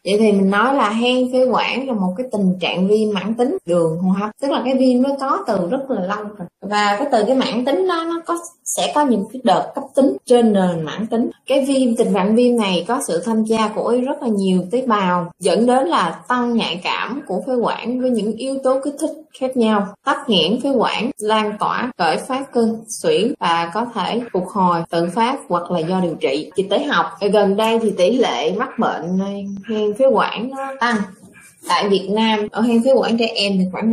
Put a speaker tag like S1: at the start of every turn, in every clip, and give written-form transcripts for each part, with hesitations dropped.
S1: Vậy thì mình nói là hen phế quản là một cái tình trạng viêm mãn tính đường hô hấp, tức là cái viêm nó có từ rất là lâu rồi, và cái từ cái mãn tính đó nó sẽ có những cái đợt cấp tính trên nền mãn tính. Cái tình trạng viêm này có sự tham gia của rất là nhiều tế bào, dẫn đến là tăng nhạy cảm của phế quản với những yếu tố kích thích khác nhau, tắc nghẽn phế quản, lan tỏa, khởi phát cơn suyễn và có thể phục hồi tự phát hoặc là do điều trị. Dịch tễ học gần đây thì tỷ lệ mắc bệnh hen phế quản nó tăng. Tại Việt Nam, ở hen phế quản trẻ em thì khoảng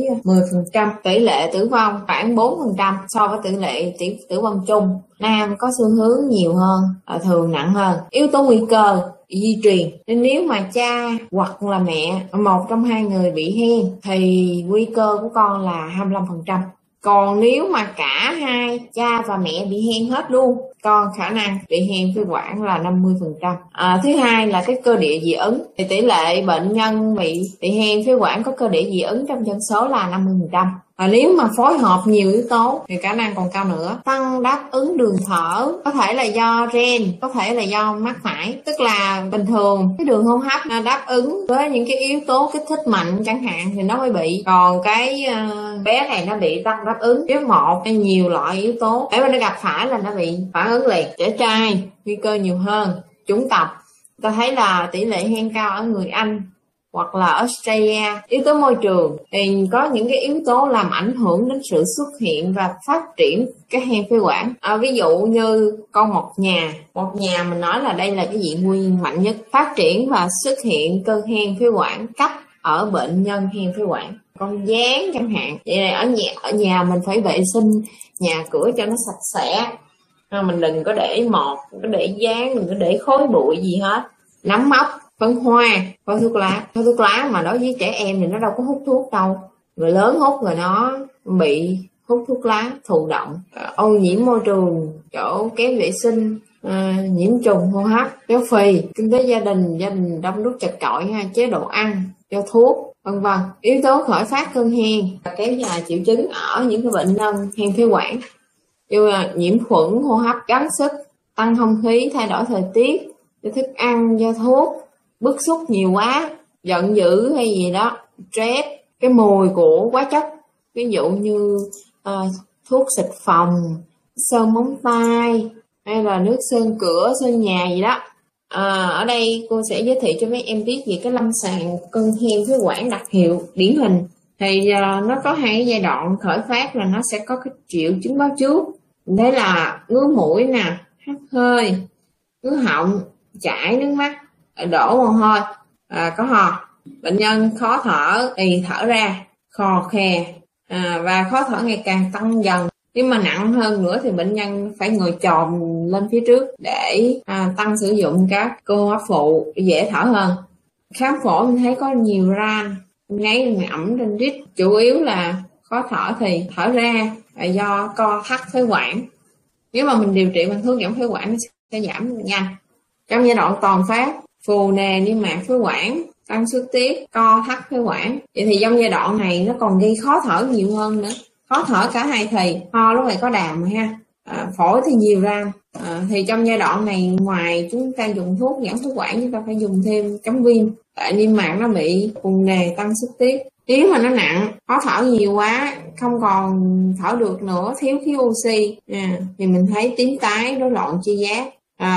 S1: 5-10%, tỷ lệ tử vong khoảng 4% so với tỷ lệ tử vong chung. Nam có xu hướng nhiều hơn, thường nặng hơn. Yếu tố nguy cơ di truyền, nên nếu mà cha hoặc là mẹ, một trong hai người bị hen thì nguy cơ của con là 25%. Còn nếu mà cả hai cha và mẹ bị hen hết luôn, con khả năng bị hen phế quản là 50%. Thứ hai là cái cơ địa dị ứng, thì tỷ lệ bệnh nhân bị hen phế quản có cơ địa dị ứng trong dân số là 50%. Nếu mà phối hợp nhiều yếu tố thì khả năng còn cao nữa. Tăng đáp ứng đường thở, có thể là do gen, có thể là do mắc phải, tức là bình thường cái đường hô hấp đáp ứng với những cái yếu tố kích thích mạnh chẳng hạn thì nó mới bị, còn cái bé này nó bị tăng đáp ứng với một hay nhiều loại yếu tố, để mà nó gặp phải là nó bị phản ứng liền. Trẻ trai nguy cơ nhiều hơn. Chủng tộc, ta thấy là tỷ lệ hen cao ở người Anh hoặc là Australia. Yếu tố môi trường thì có những cái yếu tố làm ảnh hưởng đến sự xuất hiện và phát triển cái hen phế quản. Ví dụ như con một nhà mình nói là đây là cái diện nguyên mạnh nhất phát triển và xuất hiện cơn hen phế quản cấp ở bệnh nhân hen phế quản. Con gián chẳng hạn, vậy này ở nhà mình phải vệ sinh nhà cửa cho nó sạch sẽ. Mình đừng có để đừng có để gián, đừng có để khói bụi gì hết. Nấm mốc, phấn hoa, khói thuốc lá mà đối với trẻ em thì nó đâu có hút thuốc đâu. Người lớn hút rồi nó bị hút thuốc lá thụ động. Ô nhiễm môi trường, chỗ kém vệ sinh, nhiễm trùng hô hấp, béo phì, kinh tế gia đình đông đúc chật chội, chế độ ăn, do thuốc, vân vân. Yếu tố khởi phát cơn hen và kéo dài triệu chứng ở những cái bệnh nhân hen phế quản như là nhiễm khuẩn hô hấp, gắng sức, tăng không khí, thay đổi thời tiết, do thức ăn, do thuốc, bức xúc nhiều quá, giận dữ hay gì đó, stress, cái mùi của hóa chất, ví dụ như thuốc xịt phòng, sơn móng tay hay là nước sơn cửa, sơn nhà gì đó. Ở đây cô sẽ giới thiệu cho mấy em biết về cái lâm sàng cơn hen phế quản đặc hiệu điển hình. Thì nó có hai cái giai đoạn khởi phát là nó sẽ có cái triệu chứng báo trước. Mình thấy là ngứa mũi nè, hắt hơi, ngứa họng, chảy nước mắt, đổ mồ hôi, có ho. Bệnh nhân khó thở thì thở ra, khò khè, và khó thở ngày càng tăng dần. Nếu mà nặng hơn nữa thì bệnh nhân phải ngồi chồm lên phía trước để tăng sử dụng các cơ hô hấp phụ để dễ thở hơn. Khám phổi mình thấy có nhiều ran, ngáy ẩm trên rít, chủ yếu là khó thở thì thở ra là do co thắt phế quản. Nếu mà mình điều trị bằng thuốc giảm phế quản nó sẽ giảm nhanh. Trong giai đoạn toàn phát, phù nề niêm mạc phế quản, tăng xuất tiết, co thắt phế quản. Vậy thì trong giai đoạn này nó còn gây khó thở nhiều hơn nữa. Khó thở cả hai thì ho lúc này có đàm rồi ha, phổi thì nhiều ran. Thì trong giai đoạn này ngoài chúng ta dùng thuốc giảm phế quản, chúng ta phải dùng thêm chống viêm, tại niêm mạc nó bị phù nề, tăng xuất tiết. Nếu mà nó nặng, khó thở nhiều quá, không còn thở được nữa, thiếu khí oxy, thì mình thấy tím tái, rối loạn chi giác,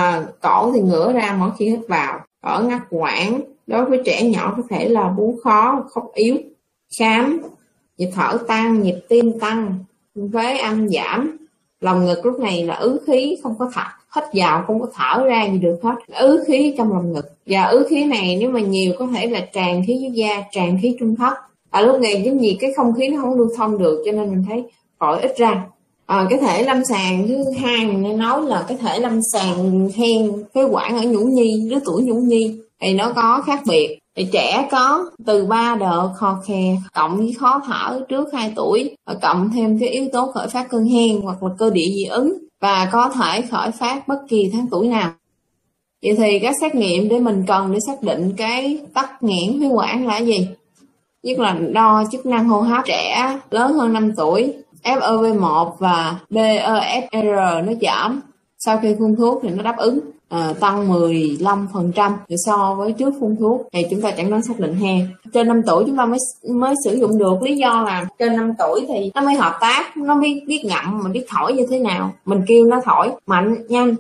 S1: cổ thì ngửa ra mỗi khi hít vào, ở ngắt quãng. Đối với trẻ nhỏ có thể là bú khó, khóc yếu. Khám, nhịp thở tăng, nhịp tim tăng, vế âm giảm, lòng ngực lúc này là ứ khí, không có thở, hít vào không có thở ra gì được hết, ứ khí trong lòng ngực. Và ứ khí này nếu mà nhiều có thể là tràn khí dưới da, tràn khí trung thất. Lúc này giống như cái không khí nó không lưu thông được, cho nên mình thấy phổi ít ra. Cái thể lâm sàng thứ hai mình nên nói là cái thể lâm sàng hen phế quản ở nhũ nhi, lứa tuổi nhũ nhi thì nó có khác biệt. Thì trẻ có từ 3 đợt khò khè cộng với khó thở trước 2 tuổi, và cộng thêm cái yếu tố khởi phát cơn hen hoặc là cơ địa dị ứng, và có thể khởi phát bất kỳ tháng tuổi nào. Vậy thì các xét nghiệm để mình cần để xác định cái tắc nghẽn phế quản là gì? Nhất là đo chức năng hô hấp. Trẻ lớn hơn 5 tuổi, FEV1 và BEFR nó giảm, sau khi phun thuốc thì nó đáp ứng. tăng 15% so với trước phun thuốc, thì chúng ta chẩn đoán xác định hen. Trên 5 tuổi chúng ta mới sử dụng được, lý do là trên 5 tuổi thì nó mới hợp tác, nó biết ngậm, mình biết thổi như thế nào, mình kêu nó thổi mạnh nhanh,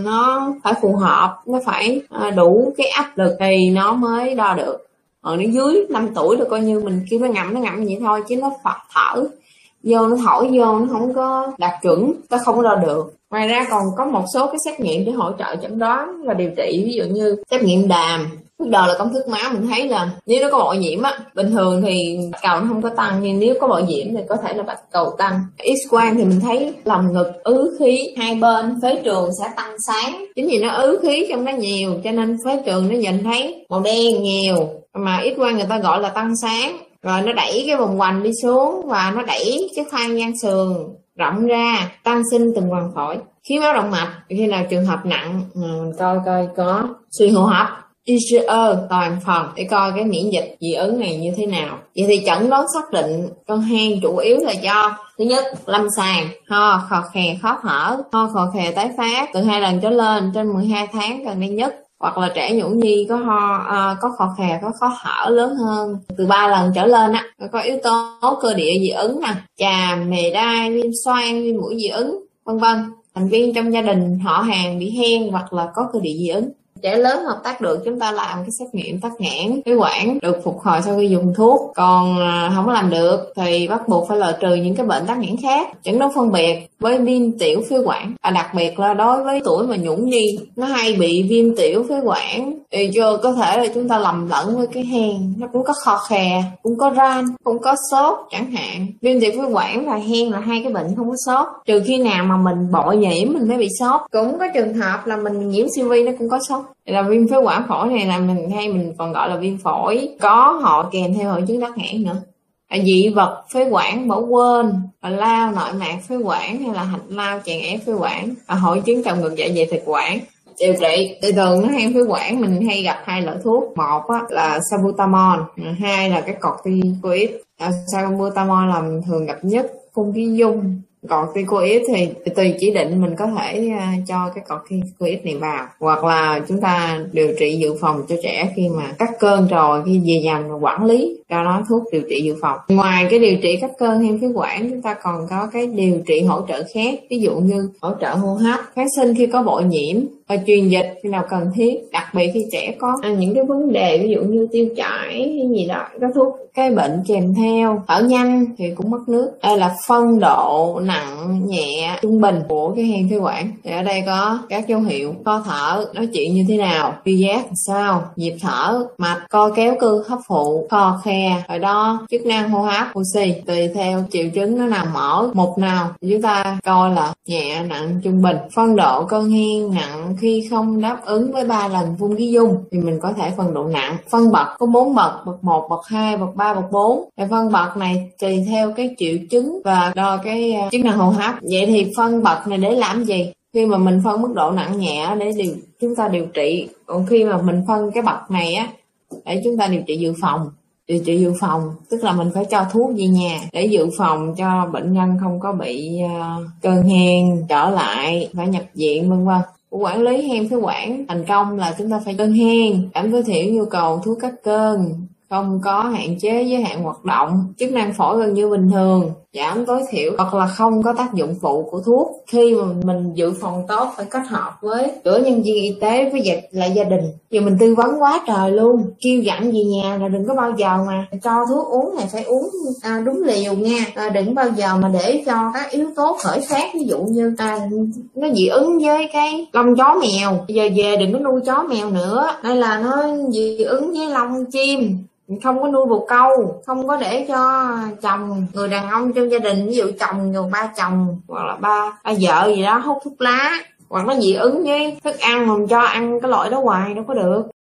S1: nó phải phù hợp, nó phải đủ cái áp lực thì nó mới đo được. Nó dưới 5 tuổi rồi coi như mình kêu nó ngậm vậy thôi, chứ nó thở vô, nó thổi vô, nó không có đạt chuẩn, nó không có đo được. Ngoài ra còn có một số cái xét nghiệm để hỗ trợ chẩn đoán và điều trị, ví dụ như xét nghiệm đàm, bước đầu là công thức máu. Mình thấy là nếu nó có bội nhiễm á, bình thường thì bạch cầu nó không có tăng, nhưng nếu có bội nhiễm thì có thể là bạch cầu tăng. X-quang thì mình thấy lòng ngực ứ khí hai bên phế trường sẽ tăng sáng, chính vì nó ứ khí trong đó nhiều cho nên phế trường nó nhìn thấy màu đen nhiều, mà X-quang người ta gọi là tăng sáng. Rồi nó đẩy cái vòng hoành đi xuống và nó đẩy cái khoang gian sườn rộng ra, tăng sinh từng quầng phổi, khí máu động mạch. Khi nào trường hợp nặng mình coi có suy hô hấp, IgE toàn phần để coi cái miễn dịch dị ứng này như thế nào. Vậy thì chẩn đoán xác định con hen chủ yếu là do thứ nhất lâm sàng ho, khò khè, khó thở, ho khò khè tái phát từ 2 lần trở lên trên 12 tháng gần đây nhất, hoặc là trẻ nhũ nhi có ho, có khò khè, có khó thở lớn hơn từ 3 lần trở lên á, có yếu tố cơ địa dị ứng nè, chàm, mề đai, viêm xoang, viêm mũi dị ứng, vân vân. Thành viên trong gia đình họ hàng bị hen hoặc là có cơ địa dị ứng. Trẻ lớn hợp tác được, chúng ta làm cái xét nghiệm tắc nghẽn phế quản được phục hồi sau khi dùng thuốc. Còn không có làm được thì bắt buộc phải loại trừ những cái bệnh tắc nghẽn khác. Chẩn đoán phân biệt với viêm tiểu phế quản, đặc biệt là đối với tuổi mà nhũ nhi nó hay bị viêm tiểu phế quản, thì có thể là chúng ta lầm lẫn với cái hen, nó cũng có khò khè, cũng có ran, cũng có sốt chẳng hạn. Viêm tiểu phế quản và hen là hai cái bệnh không có sốt, trừ khi nào mà mình bội nhiễm mình mới bị sốt. Cũng có trường hợp là mình nhiễm siêu vi nó cũng có sốt. Là viêm phế quản phổi này là mình còn gọi là viêm phổi, có họ kèm theo hội chứng tắc nghẽn nữa. Dị vật phế quản bỏ quên, lao nội mạc phế quản hay là hạch lao chèn ép phế quản, hội chứng trào ngược dạ dày thực quản. Điều trị thường nó hen phế quản mình hay gặp hai loại thuốc, một là salbutamol, hai là cái corticoid. Salbutamol là thường gặp nhất, phun khí dung. Corticoid thì tùy chỉ định mình có thể cho cái corticoid này vào, hoặc là chúng ta điều trị dự phòng cho trẻ khi mà cắt cơn rồi, khi về nhà quản lý cho nó thuốc điều trị dự phòng. Ngoài cái điều trị cắt cơn hen phế quản, chúng ta còn có cái điều trị hỗ trợ khác, ví dụ như hỗ trợ hô hấp, kháng sinh khi có bội nhiễm, và truyền dịch khi nào cần thiết, đặc biệt khi trẻ có những cái vấn đề ví dụ như tiêu chảy hay gì đó, có thuốc cái bệnh kèm theo. Thở nhanh thì cũng mất nước. Đây là phân độ nặng, nhẹ, trung bình của cái hen phế quản. Thì ở đây có các dấu hiệu: khó thở, nói chuyện như thế nào, tri giác sao, nhịp thở, mạch, co kéo cơ hấp phụ, khò khe, rồi đo chức năng hô hấp, oxy. Tùy theo triệu chứng nó nằm ở mục nào chúng ta coi là nhẹ, nặng, trung bình. Phân độ cơn hen nặng khi không đáp ứng với 3 lần phun khí dung thì mình có thể phân độ nặng. Phân bậc có 4 bậc: bậc 1, bậc 2, bậc 3, bậc 4. Cái phân bậc này tùy theo cái triệu chứng và đo cái chức năng hô hấp. Vậy thì phân bậc này để làm gì? Khi mà mình phân mức độ nặng nhẹ để chúng ta điều trị, còn khi mà mình phân cái bậc này để chúng ta điều trị dự phòng. Điều trị dự phòng tức là mình phải cho thuốc về nhà để dự phòng cho bệnh nhân không có bị cơn hen trở lại, phải nhập viện vân vân. Quản lý hen phế quản thành công là chúng ta phải cơn hen, giảm tối thiểu nhu cầu thuốc cắt cơn, không có hạn chế giới hạn hoạt động, chức năng phổi gần như bình thường, giảm tối thiểu hoặc là không có tác dụng phụ của thuốc. Khi mà mình dự phòng tốt phải kết hợp với giữa nhân viên y tế với lại gia đình. Giờ mình tư vấn quá trời luôn, kêu dặn về nhà là đừng có bao giờ mà cho thuốc uống này phải uống đúng liều nha, đừng bao giờ mà để cho các yếu tố khởi phát, ví dụ như nó dị ứng với cái lông chó mèo, bây giờ về đừng có nuôi chó mèo nữa, hay là nó dị ứng với lông chim, không có nuôi bồ câu, không có để cho chồng, người đàn ông trong gia đình, ví dụ chồng rồi ba chồng hoặc là ba vợ gì đó hút thuốc lá, hoặc nó dị ứng với thức ăn mà mình cho ăn cái loại đó hoài đâu có được.